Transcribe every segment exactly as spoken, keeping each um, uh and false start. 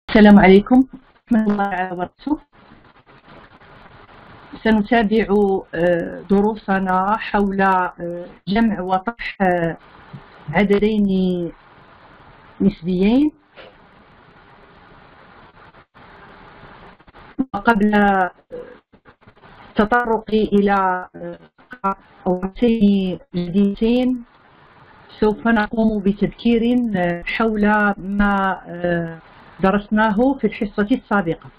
السلام عليكم ورحمة الله وبركاته. سنتابع دروسنا حول جمع وطرح عددين نسبيين. وقبل التطرق إلى قاعدتين جديدتين سوف نقوم بتذكير حول ما درسناه في الحصة السابقة،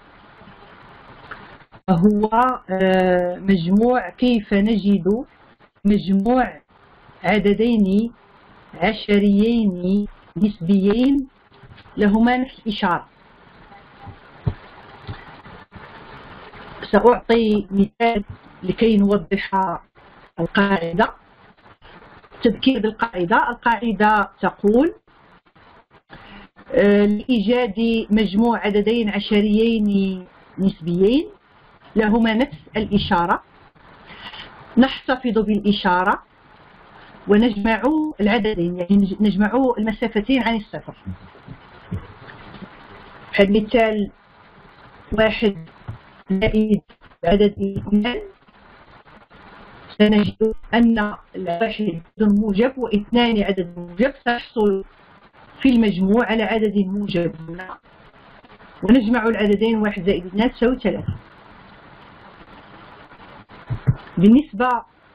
وهو مجموع كيف نجد مجموع عددين عشريين نسبيين لهما نفس الإشارة. سأعطي مثال لكي نوضح القاعدة. تذكير بالقاعدة. القاعدة تقول لإيجاد مجموع عددين عشريين نسبيين لهما نفس الإشارة نحتفظ بالإشارة ونجمع العددين، يعني نجمع المسافتين عن الصفر. مثال واحد زائد عدد اثنان، سنجد أن الواحد عدد موجب واثنان عدد موجب، سنحصل في المجموع على عدد موجب هنا، ونجمع العددين واحد زائد اثنان تساوي ثلاثة. بالنسبة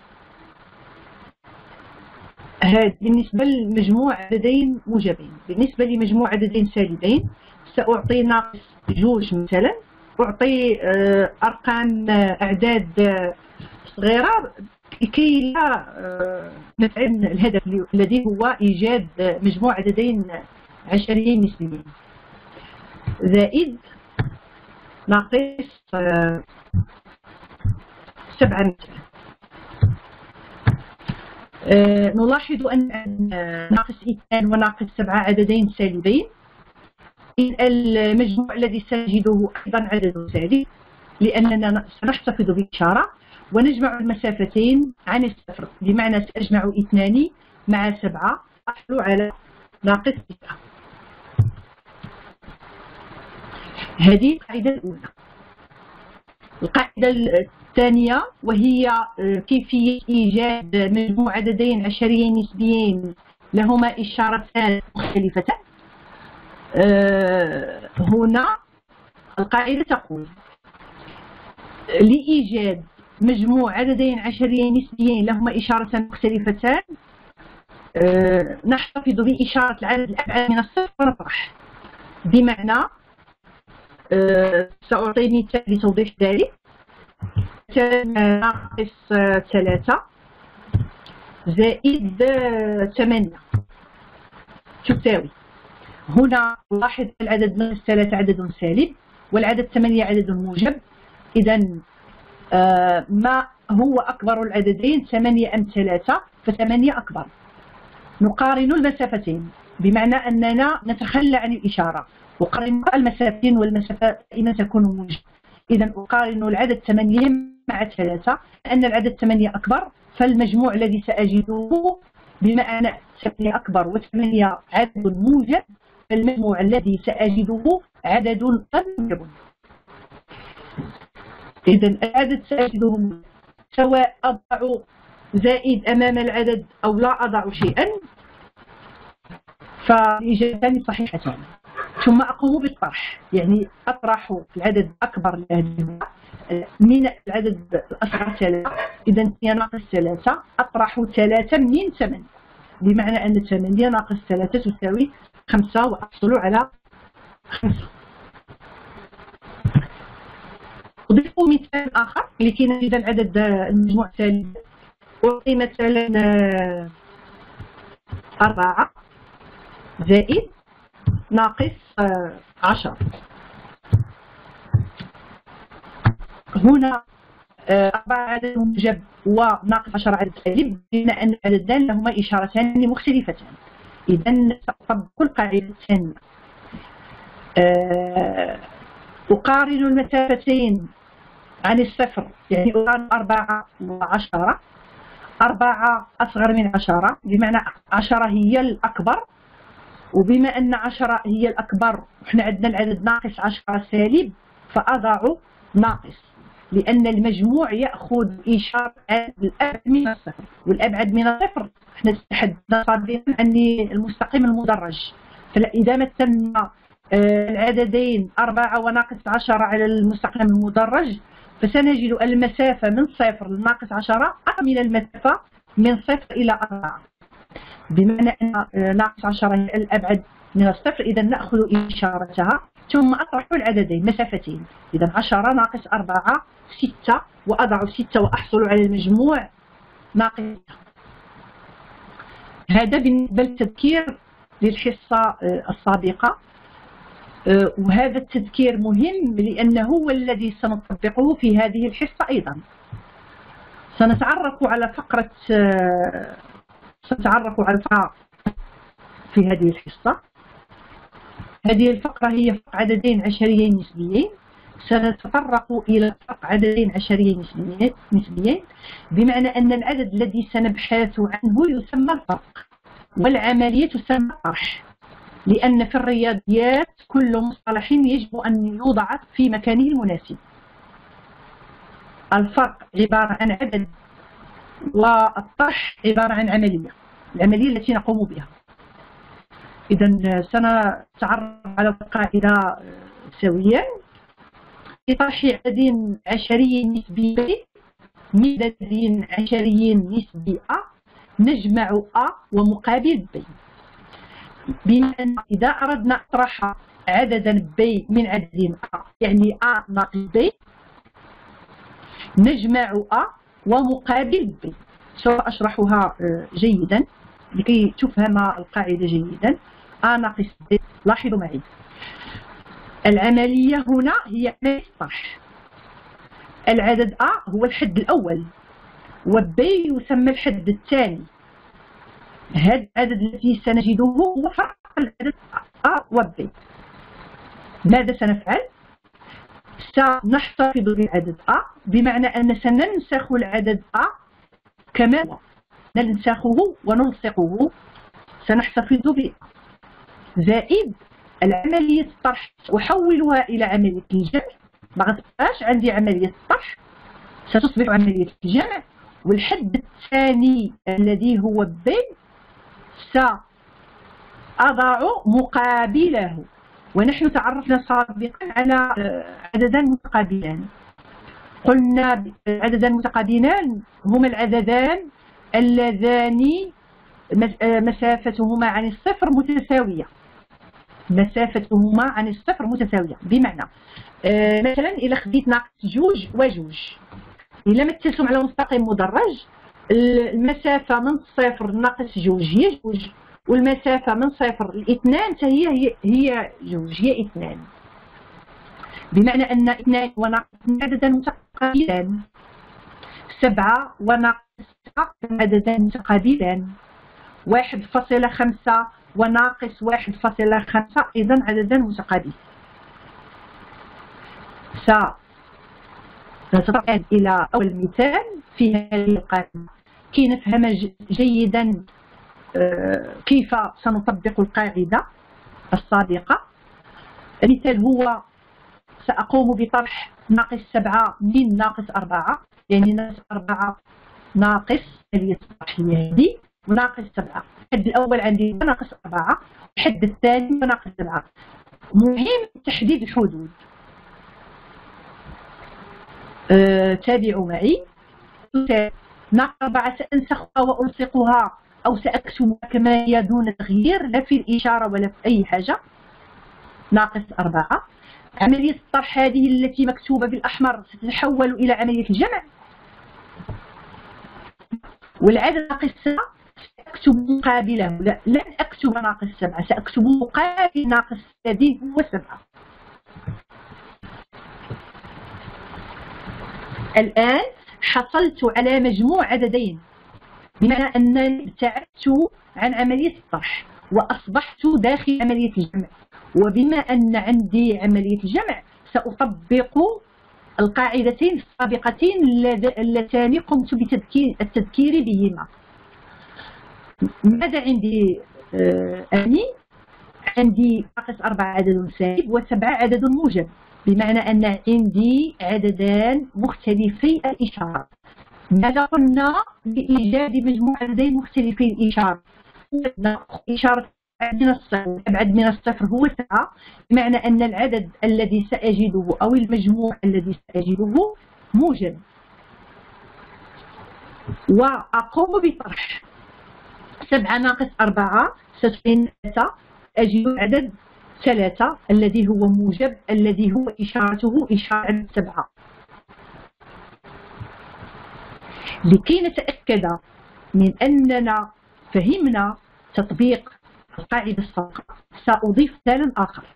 هذا بالنسبة لمجموع عددين موجبين. بالنسبة لمجموع عددين سالبين سأعطي ناقص جوج مثلا، أعطي أرقام أعداد صغيرة لكي لا نفعل الهدف الذي هو إيجاد مجموع عددين عشريين نسبيين. زائد ناقص سبعة مثلا. نلاحظ أن ناقص اثنان وناقص سبعة عددين سالبين، المجموع الذي سنجده أيضا عدد سالب، لأننا سنحتفظ بالإشارة ونجمع المسافتين عن الصفر، بمعنى سأجمع اثنان مع سبعة أحصل على ناقص تسعة. هذه القاعدة الأولى. القاعدة الثانية وهي كيفية إيجاد مجموع عددين عشريين نسبيين لهما إشارتان مختلفتان. هنا القاعدة تقول لإيجاد مجموع عددين عشريين نسبيين لهما إشارتان مختلفتان نحتفظ بإشارة العدد الأبعد من الصفر ونطرح. بمعنى سأعطي مثال لتوضيح ذلك. ناقص ثلاثة زائد ثمانية تساوي، هنا نلاحظ العدد ناقص ثلاثة عدد سالب والعدد ثمانية عدد موجب. إذا ما هو أكبر العددين، ثمانية أم ثلاثة؟ فثمانية أكبر. نقارن المسافتين، بمعنى أننا نتخلى عن الإشارة. أقارن المسافتين والمسافة دائما تكون موجبة. إذا أقارن العدد ثمانية مع ثلاثة، لأن العدد ثمانية أكبر، فالمجموع الذي سأجده بما أن ثمانية أكبر وثمانية عدد موجب، فالمجموع الذي سأجده عدد موجب. إذا العدد سأجده سواء أضع زائد أمام العدد أو لا أضع شيئا، فالإجابتان صحيحتان. ثم أقوم بالطرح، يعني أطرح العدد الأكبر من العدد الأصغر ثلاثة. إذا ثمانية ناقص ثلاثة أطرح ثلاثة من ثمانية، بمعنى أن ثمانية ناقص ثلاثة تساوي خمسة، وأحصل على خمسة. أضيف مثال آخر لكي نجد العدد المجموع السالب. أعطي مثلا أربعة زائد ناقص عشرة. هنا أربعة عدد موجب وناقص عشرة عدد سالب، بما أن العددان لهما إشارتان مختلفتان. إذا سأطبق القاعدة الثانية. أقارن المسافتين عن الصفر، يعني أقارن أربعة وعشرة. أربعة أصغر من عشرة، بمعنى عشرة هي الأكبر وبما أن عشرة هي الأكبر وإحنا عندنا العدد ناقص عشرة سالب، فأضع ناقص، لأن المجموع يأخذ إشارة الأبعد من الصفر، والأبعد من الصفر إحنا تحدثنا سابقا عن المستقيم المدرج. فإذا مثلنا العددين أربعة وناقص عشرة على المستقيم المدرج، فسنجد المسافة من صفر لناقص عشرة أقل من المسافة من صفر إلى أربعة، بمعنى أن ناقص عشرة هي الأبعد من الصفر، إذا نأخذ إشارتها ثم أطرح العددين مسافتين. إذا عشرة ناقص أربعة ستة، وأضع ستة وأحصل على المجموع ناقص. هذا بالنسبة للتذكير للحصة السابقة، وهذا التذكير مهم لأنه هو الذي سنطبقه في هذه الحصة أيضا. سنتعرف على فقرة سنتعرف على الفقرة في هذه الحصة. هذه الفقرة هي فرق عددين عشريين نسبيين. سنتطرق إلى فرق عددين عشريين نسبيين، بمعنى أن العدد الذي سنبحث عنه يسمى الفرق، والعملية تسمى الطرح، لأن في الرياضيات كل مصطلح يجب أن يوضع في مكانه المناسب. الفرق عبارة عن عدد، والطرح عبارة عن عملية، العملية التي نقوم بها. إذا سنتعرف على القاعدة سويا. في طرح عدد عشري نسبي من عدد عشري نسبي أ نجمع أ ومقابل ب، بما أن إذا أردنا طرح عددا ب من عدد أ يعني أ ناقص ب، نجمع أ ومقابل ب. سوف أشرحها جيدا لكي تفهم القاعدة جيدا. أ ناقص ب، لاحظوا معي العملية هنا هي عملية الطرح. العدد أ هو الحد الأول، وب يسمى الحد الثاني. هذا العدد الذي سنجده هو فرق العدد أ وب. ماذا سنفعل؟ سنحتفظ بالعدد أ، بمعنى أن سننسخ العدد أ كما هو، ننسخه ونلصقه، سنحتفظ به، زائد العملية الطرح أحولها إلى عملية الجمع. ما غتبقاش عندي عملية الطرح، ستصبح عملية الجمع، والحد الثاني الذي هو ب سأضع مقابله. ونحن تعرفنا سابقا على عددان متقابلان. قلنا عددان متقابلان هما العددان اللذان مسافتهما عن الصفر متساوية. مسافتهما عن الصفر متساوية، بمعنى آه مثلا إلا خديت ناقص جوج وجوج، إلا مثلتهم على مستقيم مدرج، المسافة من صفر ناقص جوج هي جوج، والمسافة من صفر لاثنان هي هي هي جوج، هي اثنان، بمعنى أن اثنان وناقص عددان متقابلان، سبعة وناقص عددان متقابلان، واحد فاصلة خمسة وناقص واحد فاصلة خمسة إذا عددان متقابلان. سنتطرق إلى أول مثال في هذه القاعدة كي نفهم جيدا كيف سنطبق القاعدة السابقة. المثال هو سأقوم بطرح ناقص سبعة من ناقص أربعة، يعني ناقص أربعة ناقص هذه الطرح هي هذه وناقص سبعة. الحد الأول عندي ناقص أربعة، الحد الثاني ناقص سبعة. مهم تحديد الحدود. أه تابعوا معي. ناقص أربعة سأنسخها وألصقها أو سأكتبها كما هي دون تغيير، لا في الإشارة ولا في أي حاجة. ناقص أربعة. عملية الطرح هذه التي مكتوبة بالأحمر ستتحول إلى عملية الجمع، والعدد ناقص سبعة سأكتب مقابله، لا لن أكتب ناقص سبعة، سأكتب مقابل ناقص الذي هو سبعة. الآن حصلت على مجموع عددين، بمعنى أنني ابتعدت عن عملية الطرح وأصبحت داخل عملية الجمع. وبما أن عندي عملية الجمع سأطبق القاعدتين السابقتين اللتان قمت بالتذكير بهما. ماذا عندي آه أني؟ عندي ناقص أربعة عدد سالب وسبعة عدد موجب، بمعنى أن عندي عددان مختلفي الإشارة. ماذا قلنا لإيجاد مجموع عددين مختلفي الإشارة؟ إشارة من الصفر أبعد من الصفر هو سبعة، بمعنى أن العدد الذي سأجده أو المجموع الذي سأجده موجب، وأقوم بطرح سبعة ناقص أربعة ستعطيني ثلاثة، أجد عدد ثلاثة الذي هو موجب، الذي هو إشارته إشارة عدد سبعة. لكي نتأكد من أننا فهمنا تطبيق القاعدة السابقة سأضيف مثالا آخر.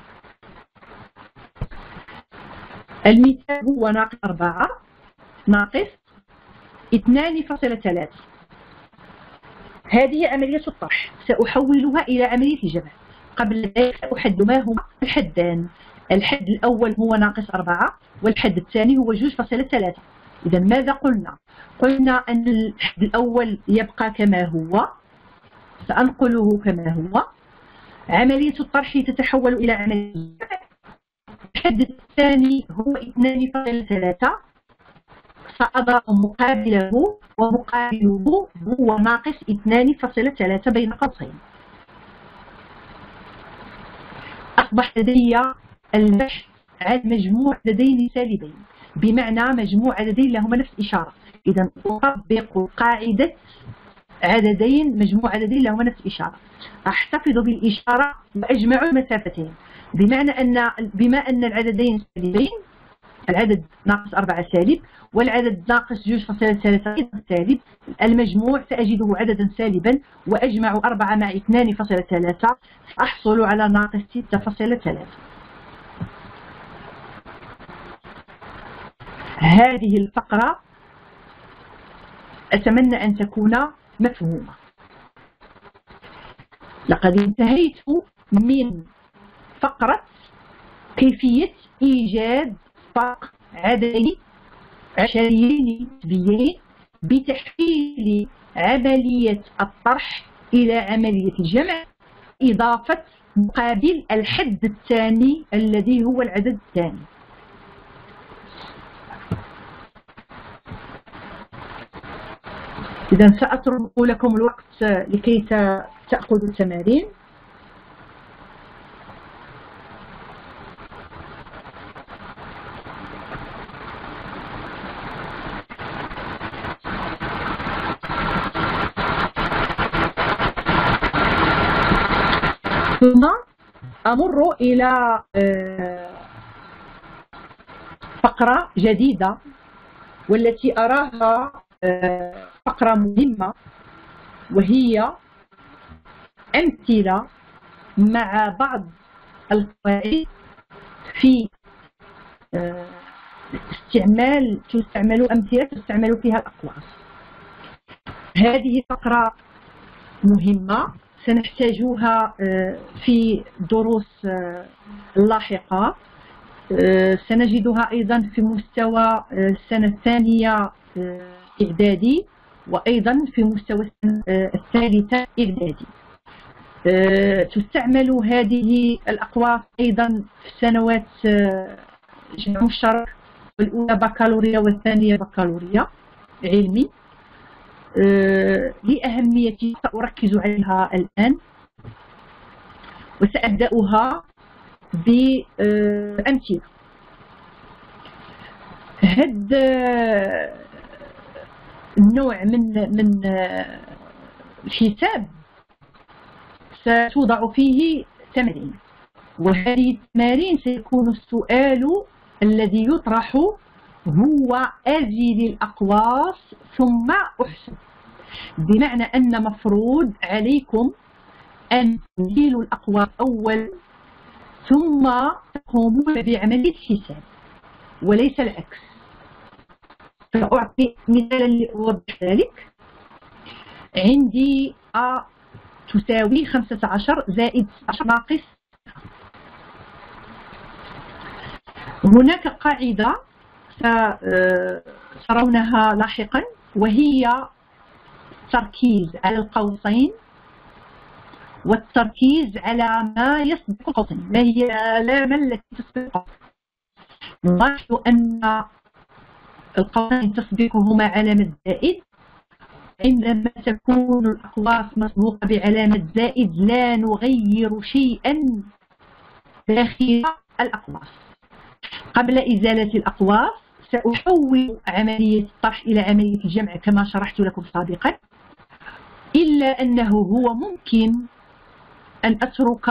المثال هو ناقص أربعة ناقص اثنان فاصلة ثلاثة. هذه عملية الطرح، سأحولها إلى عملية الجمع. قبل ذلك سأحد ما هما الحدان. الحد الأول هو ناقص أربعة والحد الثاني هو جوج فاصلة ثلاثة. إذا ماذا قلنا؟ قلنا أن الحد الأول يبقى كما هو، سأنقله كما هو. عملية الطرح تتحول إلى عملية الجمع. الحد الثاني هو اثنان فاصلة ثلاثة، سأضع مقابله، ومقابله هو ناقص اثنان فاصلة ثلاثة بين قوسين. أصبح لدي البحث عن مجموع عددين سالبين، بمعنى مجموع عددين لهما نفس الإشارة. إذا أطبق قاعدة عددين مجموع عددين لهما نفس الإشارة. أحتفظ بالإشارة وأجمع المسافتين، بمعنى أن بما أن العددين سالبين، العدد ناقص أربعة سالب والعدد ناقص جوج فاصلة ثلاثة أيضا سالب، المجموع سأجده عددا سالبا، وأجمع أربعة مع اثنان فاصلة ثلاثة أحصل على ناقص ستة فاصلة ثلاثة. هذه الفقرة أتمنى أن تكون مفهومة. لقد انتهيت من فقرة كيفية إيجاد فرق عددين عشريين نسبيين بتحويل عملية الطرح إلى عملية الجمع، إضافة مقابل الحد الثاني الذي هو العدد الثاني. إذا سأترك لكم الوقت لكي تأخذوا التمارين. ثم أمر إلى فقرة جديدة والتي أراها فقرة مهمة، وهي أمثلة مع بعض القواعد في استعمال تستعمل أمثلة تستعمل فيها الأقواس. هذه فقرة مهمة سنحتاجها في دروس لاحقة، سنجدها أيضا في مستوى السنة الثانية إعدادي، وأيضا في مستوى السنة الثالثة إعدادي. تستعمل هذه الأقواس أيضا في سنوات جامعة مشترك، الأولى بكالوريا والثانية بكالوريا علمي. لأهميتها سأركز عليها الآن، وسأبدأها بأمثلة. هذا النوع من من الحساب ستوضع فيه تمارين، وهذه التمارين سيكون السؤال الذي يطرح هو أزيد الأقواس ثم أحسب، بمعنى أن مفروض عليكم أن تزيلوا الأقواس أول ثم تقومون بعملية الحساب وليس العكس. سأعطي مثالا لأوضح ذلك. عندي أ تساوي خمسة عشر زائد عشرة ناقص. هناك قاعدة سترونها لاحقا، وهي تركيز على القوسين والتركيز على ما يسبق القوسين، ما هي العلامة التي تسبق القوسين. نلاحظ أن القوسين تسبقهما علامة زائد. عندما تكون الأقواس مسبوقة بعلامة زائد لا نغير شيئا داخل الأقواس. قبل إزالة الأقواس سأحول عملية الطرح إلى عملية الجمع كما شرحت لكم سابقا، إلا أنه هو ممكن أن أترك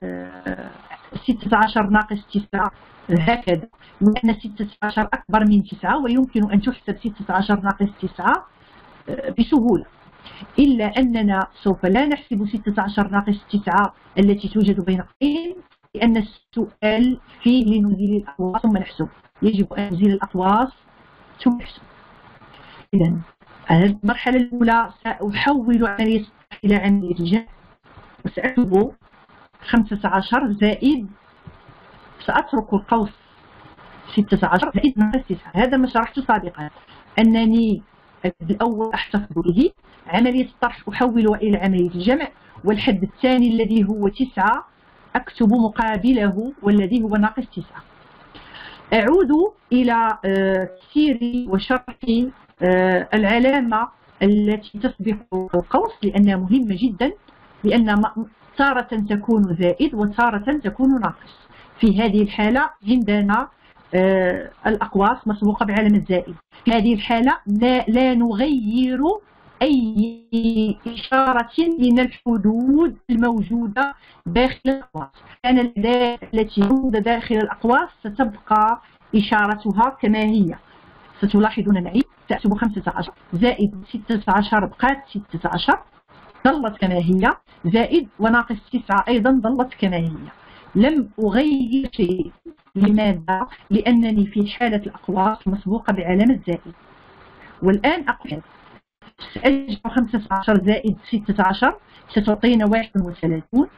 ستة عشر ناقص تسعة هكذا، لأن ستة عشر أكبر من تسعة ويمكن أن تحسب ستة عشر ناقص تسعة بسهولة، إلا أننا سوف لا نحسب ستة عشر ناقص تسعة التي توجد بين قوسين، لأن السؤال فيه لنزيل الأقواس ثم نحسب، يجب أن نزيل الأقواس ثم نحسب. إذا المرحلة الأولى سأحول عملية الطرح إلى عملية الجمع، وسأكتب خمسة عشر زائد، سأترك القوس ستة عشر زائد ناقص تسعة. هذا ما شرحته سابقا، أنني الأول أحتفظ به، عملية الطرح أحولها إلى عملية الجمع، والحد الثاني الذي هو تسعة أكتب مقابله والذي هو ناقص تسعة. أعود إلى تفسيري وشرح العلامة التي تسبق القوس، لأنها مهمة جدا، لأن تارة تكون زائد وتارة تكون ناقص. في هذه الحالة عندنا الأقواس مسبوقة بعلامة زائد. في هذه الحالة لا, لا نغير أي إشارة من الحدود الموجودة داخل الأقواس، لأن الأداة التي موجودة داخل الأقواس ستبقى إشارتها كما هي. ستلاحظون معي تحسب خمسة عشر زائد ستة عشر بقات ستة عشر ظلت كما هي، زائد وناقص تسعة أيضا ظلت كما هي، لم أغير شيء. لماذا؟ لأنني في حالة الأقواس مسبوقة بعلامة زائد. والآن أقول سأجمع خمسة عشر زائد ستة عشر ستعطينا واحد وثلاثون،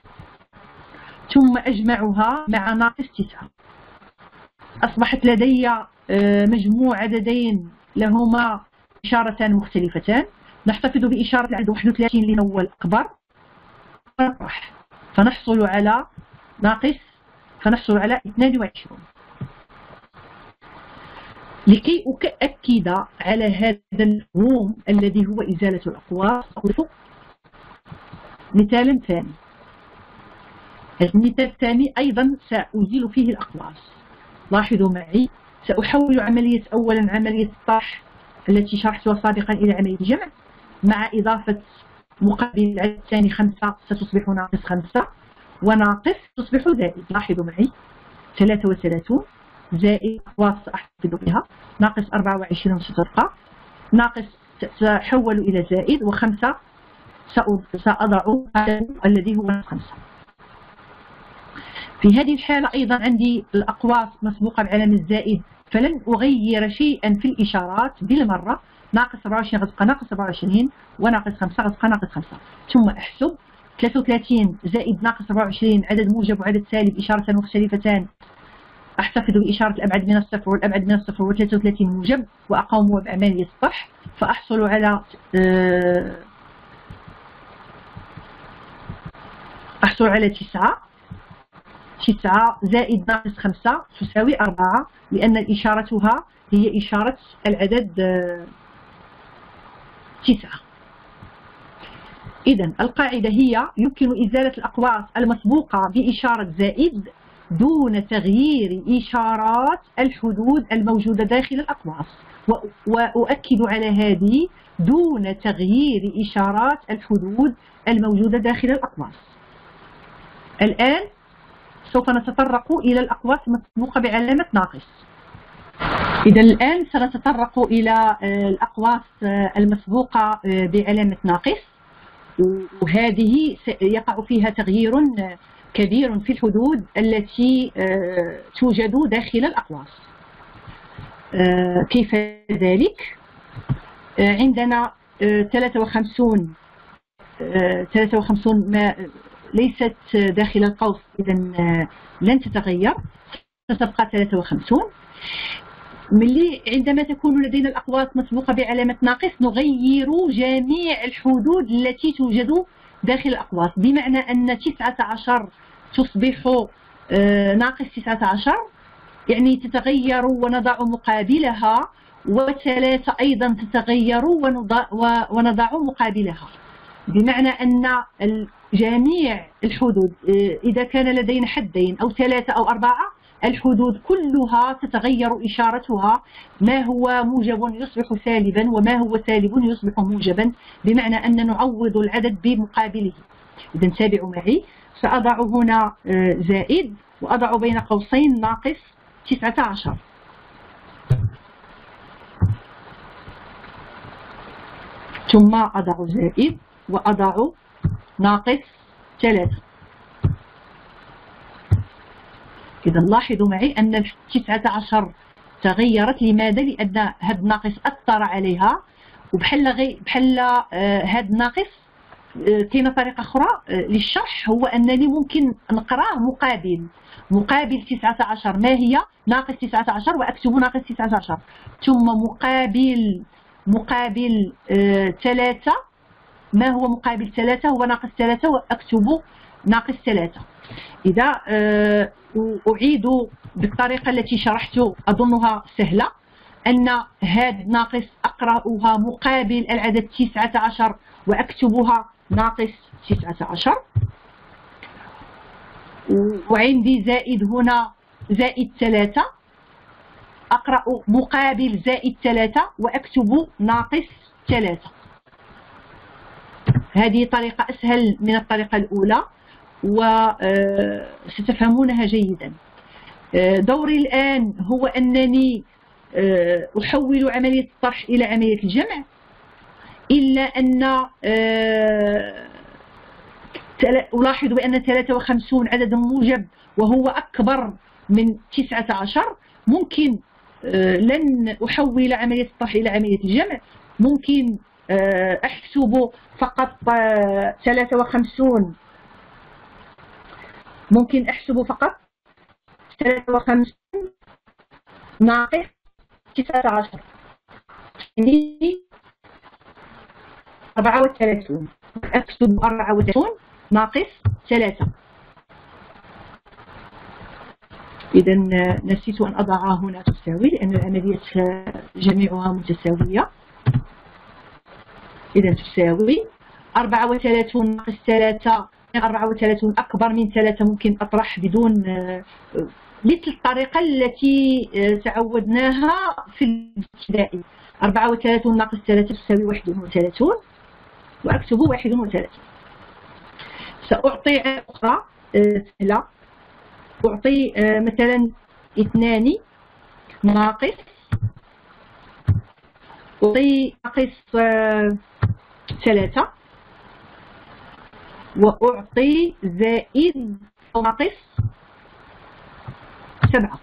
ثم أجمعها مع ناقص تسعة. أصبحت لدي مجموع عددين لهما إشارتان مختلفتان. نحتفظ بإشارة العدد واحد وثلاثين لأنه هو الأكبر، فنحصل على ناقص، فنحصل على اثنين وعشرين. لكي أؤكد على هذا المفهوم الذي هو إزالة الأقواس أضيف مثال ثاني. المثال الثاني أيضا سأزيل فيه الأقواس. لاحظوا معي، سأحول عملية أولا عملية الطرح التي شرحتها سابقا إلى عملية الجمع، مع إضافة مقابل العدد الثاني خمسة ستصبح ناقص خمسة، وناقص تصبح زائد. لاحظوا معي، ثلاثة وثلاثون زائد أقواس سأحتفظ بها، ناقص أربعة وعشرين ستبقى، ناقص سأحول إلى زائد، وخمسة سأضع الذي هو ناقص خمسة. في هذه الحالة أيضا عندي الأقواس مسبوقة بعلامة زائد، فلن أغير شيئا في الإشارات بالمرة. ناقص أربعة وعشرين غتبقى ناقص أربعة وعشرين، وناقص خمسة غتبقى ناقص خمسة، ثم أحسب ثلاثة وثلاثين زائد ناقص أربعة وعشرين عدد موجب وعدد سالب إشارتان مختلفتان. أحتفظ بإشارة الأبعد من الصفر والأبعد من الصفر وثلاثة وثلاثين موجب، وأقوم بعملية الطرح، فأحصل على أحصل على تسعة. تسعة زائد ناقص خمسة تساوي أربعة، لأن إشارتها هي إشارة العدد تسعة. إذن القاعدة هي يمكن إزالة الأقواس المسبوقة بإشارة زائد دون تغيير إشارات الحدود الموجودة داخل الأقواس، وأؤكد على هذه دون تغيير إشارات الحدود الموجودة داخل الأقواس. الآن سوف نتطرق إلى الأقواس المسبوقة بعلامة ناقص. إذا الآن سنتطرق إلى الأقواس المسبوقة بعلامة ناقص، وهذه يقع فيها تغيير كبير في الحدود التي توجد داخل الأقواس. كيف ذلك؟ عندنا ثلاثة وخمسين ثلاثة وخمسين ما ليست داخل القوس، إذا لن تتغير، ستبقى ثلاثة وخمسين. ملي عندما تكون لدينا الأقواس مسبوقة بعلامة ناقص نغير جميع الحدود التي توجد داخل الأقواس، بمعنى أن تسعة عشر تصبح ناقص تسعة عشر، يعني تتغير ونضع مقابلها، وثلاثة أيضا تتغير ونضع مقابلها، بمعنى أن جميع الحدود إذا كان لدينا حدين أو ثلاثة أو أربعة، الحدود كلها تتغير إشارتها، ما هو موجب يصبح سالبا وما هو سالب يصبح موجبا، بمعنى أن نعوض العدد بمقابله. إذا تابعوا معي، سأضع هنا زائد وأضع بين قوسين ناقص تسعة عشر، ثم أضع زائد وأضع ناقص ثلاثة. إذا لاحظوا معي أن تسعة عشر تغيرت. لماذا؟ لأن هذا الناقص أثر عليها، وبحال غي بحال هذا الناقص كاينه طريقة أخرى للشرح، هو أنني ممكن نقراه مقابل مقابل تسعة عشر، ما هي؟ ناقص تسعة عشر، وأكتب ناقص تسعة عشر، ثم مقابل مقابل ثلاثة. ما هو مقابل ثلاثة؟ هو ناقص ثلاثة، وأكتب ناقص ثلاثة. إذا أعيد بالطريقة التي شرحت أظنها سهلة، أن هذا ناقص أقرأها مقابل العدد تسعة عشر وأكتبها ناقص تسعة عشر، وعندي زائد هنا زائد ثلاثة، أقرأ مقابل زائد ثلاثة وأكتب ناقص ثلاثة. هذه طريقة أسهل من الطريقة الأولى وستفهمونها جيدا. دوري الآن هو أنني أحول عملية الطرح إلى عملية الجمع، إلا أن ألاحظ بأن ثلاثة وخمسين عدد موجب وهو أكبر من تسعة عشر. ممكن لن أحول عملية الطرح إلى عملية الجمع، ممكن أحسب فقط ثلاثة وخمسين، ممكن أحسب فقط ثلاثة وخمسين ناقص تسعة عشر، يعني أربعة وثلاثين، أكتب أربعة وثلاثين ناقص ثلاثة. إذا نسيت أن أضع هنا تساوي، لأن العملية جميعها متساوية. إذا تساوي أربعة وثلاثين ناقص ثلاثة، أربعة وثلاثين أكبر من ثلاثة، ممكن أطرح بدون مثل الطريقة التي تعودناها في الابتدائي. أربعة وثلاثين ناقص ثلاثة تساوي واحد وثلاثين، وأكتب واحد وثلاثين. سأعطي أخرى سهلة، أعطي مثلا اثنان ناقص، أعطي ناقص ثلاثة، وأعطي زائد ناقص سبعة.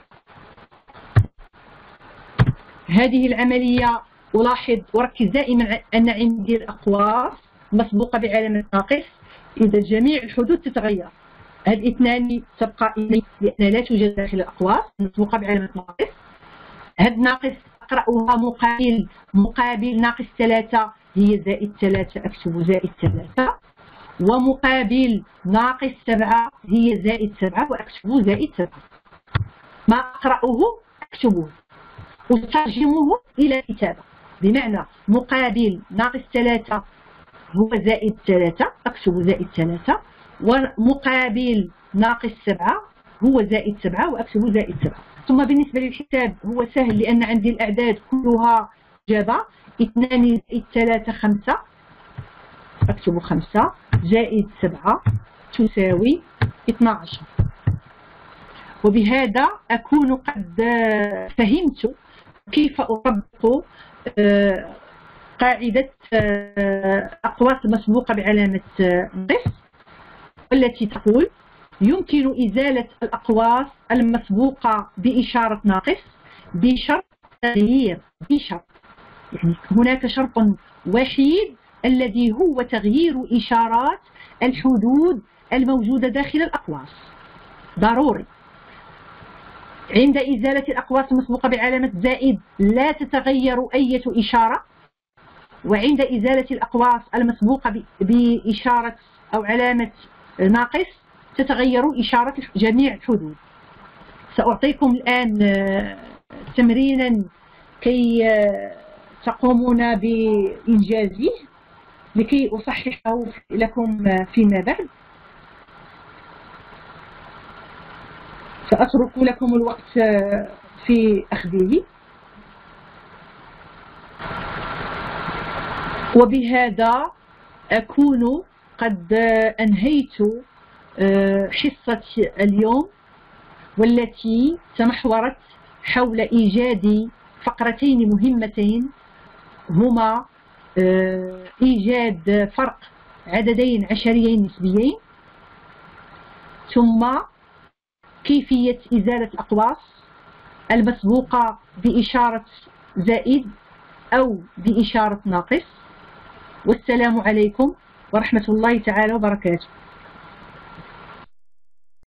هذه العملية ألاحظ وركز دائما أن عندي الأقواس مسبوقة بعلامة ناقص، إذا جميع الحدود تتغير. الاثنان تبقى إلي لأن لا توجد داخل الأقواس، مسبوقة بعلامة ناقص. هذا ناقص أقرأها مقابل مقابل ناقص ثلاثة، هي زائد ثلاثة، أكتب زائد ثلاثة، ومقابل ناقص سبعة هي زائد سبعة، وأكتب زائد سبعة. ما أقرأه أكتبه وترجمه إلى كتابة، بمعنى مقابل ناقص ثلاثة هو زائد ثلاثة، أكتب زائد ثلاثة، ومقابل ناقص سبعة هو زائد سبعة، وأكتب زائد سبعة. ثم بالنسبة للحساب هو سهل، لأن عندي الأعداد كلها جابة. اثنان زائد ثلاثة خمسة، أكتب خمسة، زائد سبعة تساوي اثنا عشر. وبهذا أكون قد فهمت كيف أطبق قاعدة أقواس مسبوقة بعلامة ناقص، والتي تقول يمكن إزالة الأقواس المسبوقة بإشارة ناقص بشرط تغيير، بشرط يعني هناك شرط وحيد الذي هو تغيير إشارات الحدود الموجودة داخل الأقواس، ضروري. عند إزالة الأقواس المسبوقة بعلامة زائد لا تتغير أي إشارة، وعند إزالة الأقواس المسبوقة بإشارة أو علامة ناقص تتغير إشارة جميع الحدود. سأعطيكم الآن تمرينا كي تقومون بإنجازه لكي أصححه لكم فيما بعد. سأترك لكم الوقت في أخذه. وبهذا أكون قد أنهيت حصة اليوم، والتي تمحورت حول إيجاد فقرتين مهمتين، هما إيجاد فرق عددين عشريين نسبيين، ثم كيفية إزالة الأقواس المسبوقة بإشارة زائد أو بإشارة ناقص. والسلام عليكم ورحمة الله تعالى وبركاته.